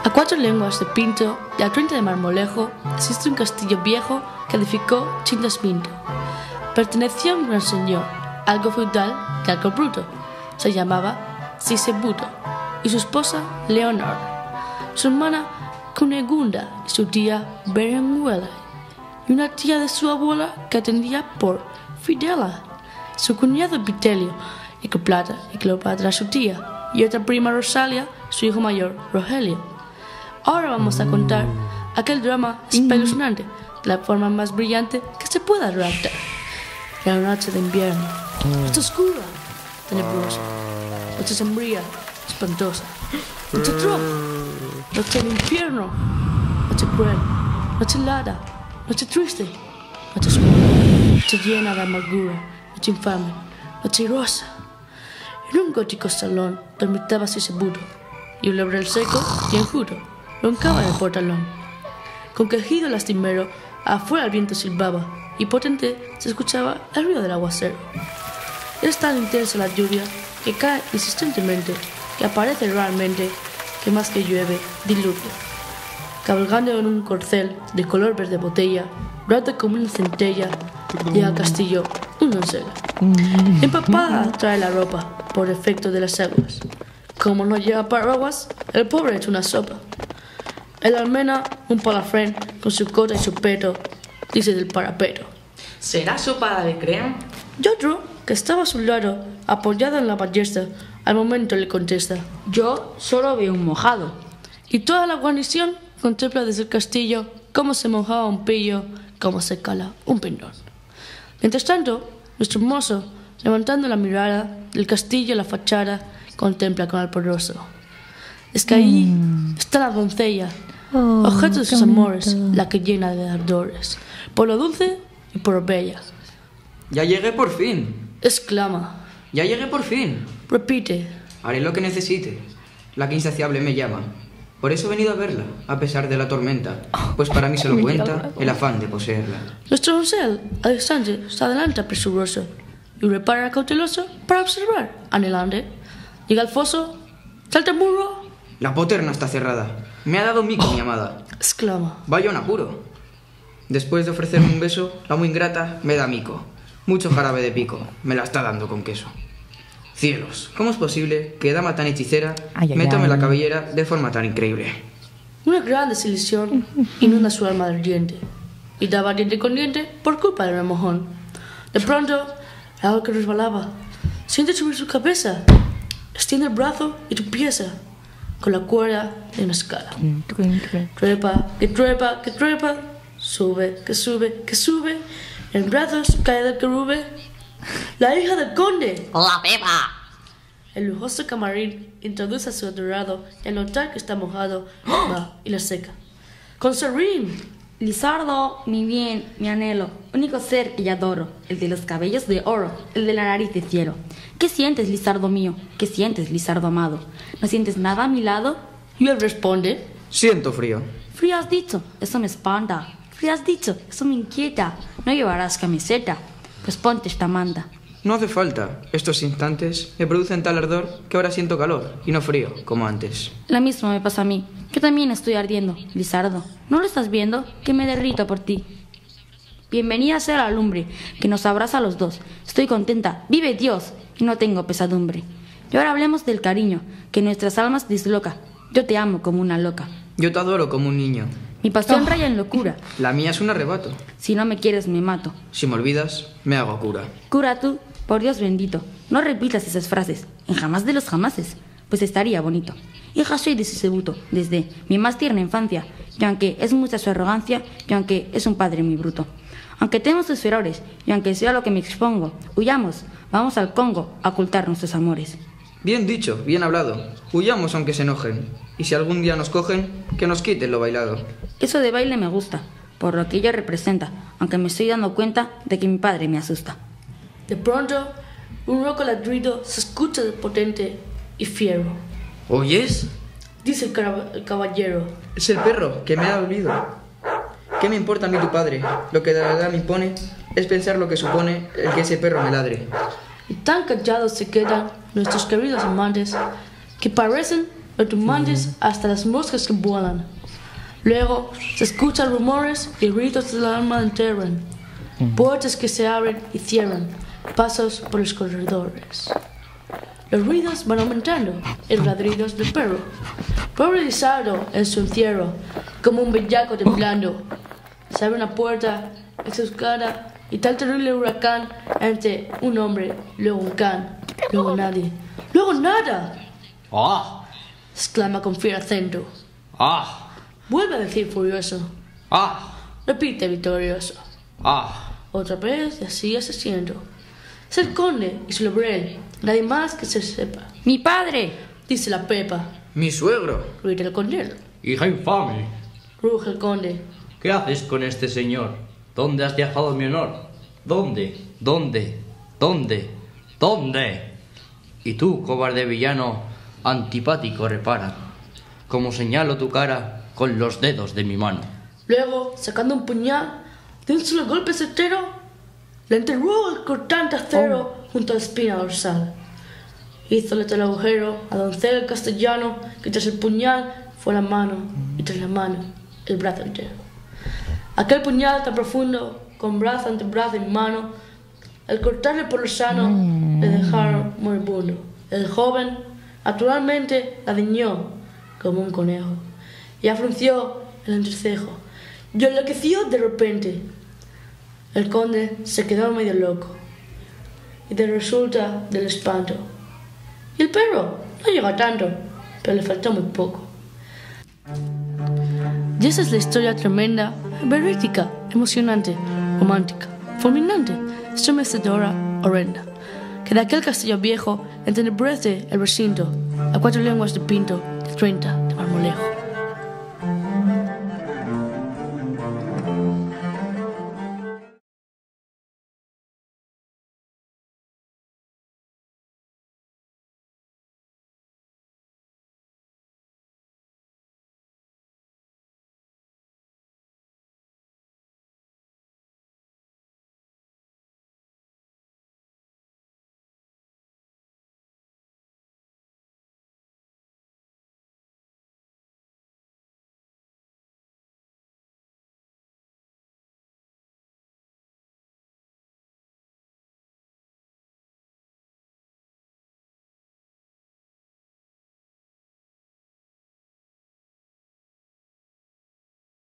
A 4 leguas de Pinto y a 30 de Marmolejo existe un castillo viejo que edificó Chindasminto. Pertenecía a un gran señor, algo feudal y algo bruto. Se llamaba Sisebuto y su esposa Leonor, su hermana Cunegunda y su tía Berenguela, y una tía de su abuela que atendía por Fidela, su cuñado Vitelio y Cleopatra su tía, y otra prima Rosalia, su hijo mayor Rogelio. Ahora vamos a contar aquel drama espeluznante de la forma más brillante que se pueda redactar. Era una noche de invierno, noche oscura, tenebrosa, noche sombría, espantosa, noche atroz, noche del infierno, noche cruel, noche helada, noche triste, noche oscura, noche llena de amargura, noche infame, noche rosa. En un gótico salón dormitaba Sisebuto, y un laurel seco y enjuto roncaba en el portalón. Con quejido lastimero, afuera el viento silbaba, y potente se escuchaba el ruido del aguacero. Es tan intensa la lluvia que cae insistentemente, que aparece raramente, que más que llueve, diluvia. Cabalgando en un corcel de color verde botella, brota como una centella, llega al castillo una doncella. Empapada trae la ropa, por efecto de las aguas. Como no lleva paraguas, el pobre echa una sopa. El almena, un palafrén, con su cota y su peto, dice del parapeto: ¿Será sopa de crema? Y otro, que estaba a su lado, apoyado en la ballesta, al momento le contesta: Yo solo veo un mojado. Y toda la guarnición contempla desde el castillo cómo se mojaba un pillo, cómo se cala un pendón. Mientras tanto, nuestro mozo, levantando la mirada del castillo a la fachada, contempla con alborozo. Es que allí está la doncella, objeto de sus amores, la que llena de ardores, por lo dulce y por lo bella. Ya llegué por fin. Exclama. Ya llegué por fin. Repite. Haré lo que necesite. La que insaciable me llama. Por eso he venido a verla, a pesar de la tormenta, pues para mí solo cuenta el afán de poseerla. Nuestro doncel, al instante, se adelanta presuroso y repara cauteloso para observar, anhelante. Llega al foso, salta el muro. La poterna está cerrada. Me ha dado mico mi amada. Exclama. Vaya un apuro. Después de ofrecerme un beso, la muy ingrata me da mico. Mucho jarabe de pico. Me la está dando con queso. Cielos, ¿cómo es posible que dama tan hechicera me tome la cabellera de forma tan increíble? Una gran desilusión inunda su alma ardiente y daba diente con diente por culpa del remojón. De pronto, algo que resbalaba siente subir su cabeza, extiende el brazo y tropieza con la cuerda de una escala. Trepa, que trepa, que trepa, sube, que sube, que sube. En brazos cae del querube la hija del conde. ¡La beba! El lujoso camarín introduce a su adorado y al notar que está mojado, va y la seca. ¡Conserrín! Lizardo, mi bien, mi anhelo, único ser que yo adoro, el de los cabellos de oro, el de la nariz de cielo. ¿Qué sientes, Lizardo mío? ¿Qué sientes, Lizardo amado? ¿No sientes nada a mi lado? Y él responde: Siento frío. Frío has dicho, eso me espanta. Frío has dicho, eso me inquieta. No llevarás camiseta, pues ponte esta manta. No hace falta. Estos instantes me producen tal ardor que ahora siento calor y no frío, como antes. Lo mismo me pasa a mí, que también estoy ardiendo, Lizardo. ¿No lo estás viendo? Que me derrito por ti. Bienvenida sea la lumbre, que nos abraza a los dos. Estoy contenta, vive Dios, y no tengo pesadumbre. Y ahora hablemos del cariño, que nuestras almas disloca. Yo te amo como una loca. Yo te adoro como un niño. Mi pasión raya en locura. La mía es un arrebato. Si no me quieres, me mato. Si me olvidas, me hago cura. Cura tú, por Dios bendito. No repitas esas frases, en jamás de los jamases, pues estaría bonito. Hija soy de Sisebuto, desde mi más tierna infancia, y aunque es mucha su arrogancia, y aunque es un padre muy bruto. Aunque temo sus furores, y aunque sea lo que me expongo, huyamos, vamos al Congo a ocultar nuestros amores. Bien dicho, bien hablado. Huyamos aunque se enojen. Y si algún día nos cogen, que nos quiten lo bailado. Eso de baile me gusta, por lo que ella representa, aunque me estoy dando cuenta de que mi padre me asusta. De pronto, un ronco ladrido se escucha potente y fiero. ¿Oyes? Dice el caballero. Es el perro que me ha olido. ¿Qué me importa a mí tu padre? Lo que de verdad me impone es pensar lo que supone el que ese perro me ladre. Y tan callados se quedan nuestros queridos amantes que parecen los tumantes hasta las moscas que vuelan. Luego se escuchan rumores y gritos del alma enterran, puertas que se abren y cierran, pasos por los corredores. Los ruidos van aumentando, el ladridos del perro. Pobre Lizardo en su encierro, como un bellaco temblando. Se abre una puerta, exuscada, y tal terrible huracán entre un hombre, luego un can, luego nadie, luego nada. ¡Ah! Exclama con fiero acento. ¡Ah! Vuelve a decir furioso. ¡Ah! Repite victorioso. ¡Ah! Otra vez y así asesiendo. Es el conde y su laurel, nadie más que se sepa. ¡Mi padre! Dice la Pepa. Mi suegro. Grita el condel. ¡Hija infame! Ruge el conde. ¿Qué haces con este señor? ¿Dónde has dejado mi honor? ¿Dónde? ¿Dónde? ¿Dónde? ¿Dónde? Y tú, cobarde villano, antipático, repara, como señalo tu cara con los dedos de mi mano. Luego, sacando un puñal, de un solo golpe certero, le enterró el cortante acero junto a la espina dorsal. Hízole tal agujero a doncel castellano que tras el puñal fue la mano y tras la mano el brazo entero. Aquel puñal tan profundo, con brazo ante brazo y mano, al cortarle por lo sano, le dejaron moribundo. El joven, naturalmente, la diñó como un conejo y afrunció el entrecejo y enloqueció de repente. El conde se quedó medio loco y de resulta del espanto. Y el perro no llegó a tanto, pero le faltó muy poco. Y esa es la historia tremenda, verídica, emocionante, romántica, fulminante, estremecedora, horrenda, que de aquel castillo viejo entenebrece el recinto a 4 leguas de Pinto, de 30 de Marmolejo.